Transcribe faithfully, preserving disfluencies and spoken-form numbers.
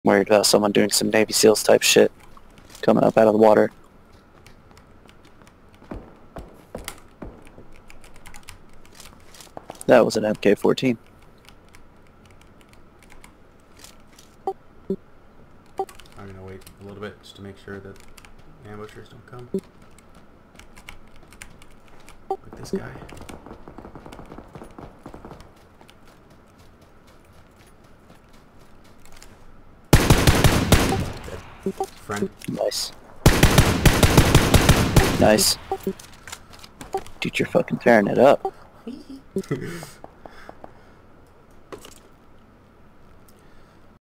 Worried about someone doing some Navy SEALs type shit. Coming up out of the water. That was an M K fourteen. I'm gonna wait a little bit just to make sure that ambushers don't come. Like this guy. Dead. Friend. Nice. Nice. Dude, you're fucking tearing it up.